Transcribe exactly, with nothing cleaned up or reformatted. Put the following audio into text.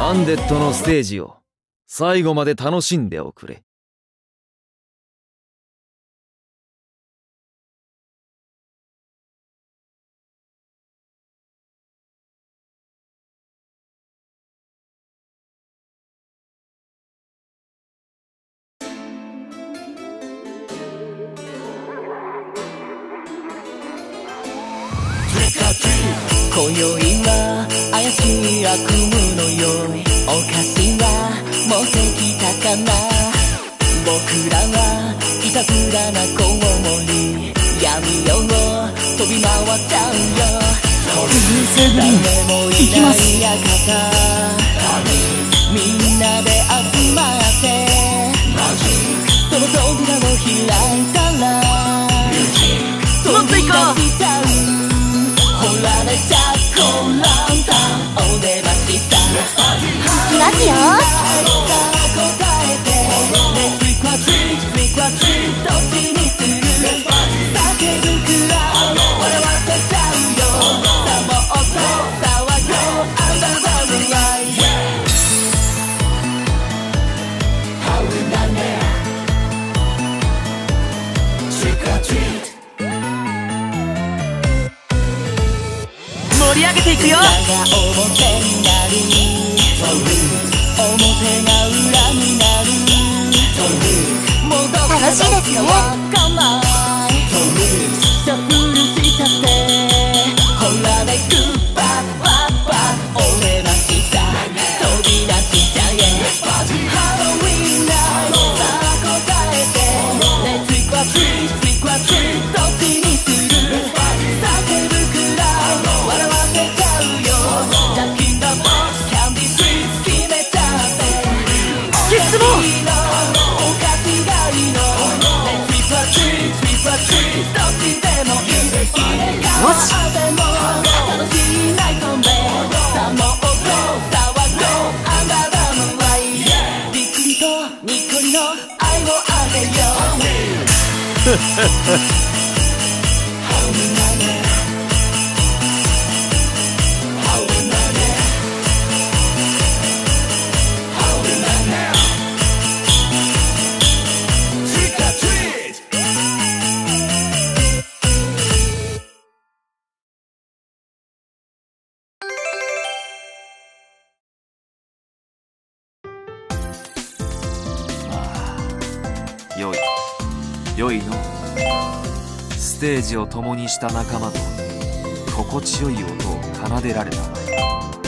バンデットのステージを最後まで楽しんでおくれ。 今宵は怪しい悪夢のよいおかしは持ってきたかな。僕らはいたずらなコウモリ闇夜を飛び回っちゃうよ。誰もいない館みんなで集まってその扉を開いたら飛び出しちゃう。ほられちゃこランタンお出ましさいきますよ。 答えてねトリックはトリックトリックはトリックどっちにする叫ぶくらい笑わせちゃうよ。さもっと騒ごうアンダーザムライト Howling down there Trick or treat盛り上げていくよ。表になる表が裏になる楽しいですね。 シャッフルしちゃってほらねグッバッバッバッ俺らした飛び出しちゃえ。ハロウィンナイトさあ答えてねトリックはトリックトリックはトリックどっちにする叫ぶくらい笑わせちゃうよ。ジャッキンダボスキャンディースイーツ決めちゃってキスもおかしがいのねトリックはトリックトリックはトリックどっちでもいい入れ替わっても楽しいナイトでさもっと騒ごうアンダーダムライトびっくりとにっこりの愛をあげよう。 よいよいのステージを共にした仲間と心地よい音を奏でられた。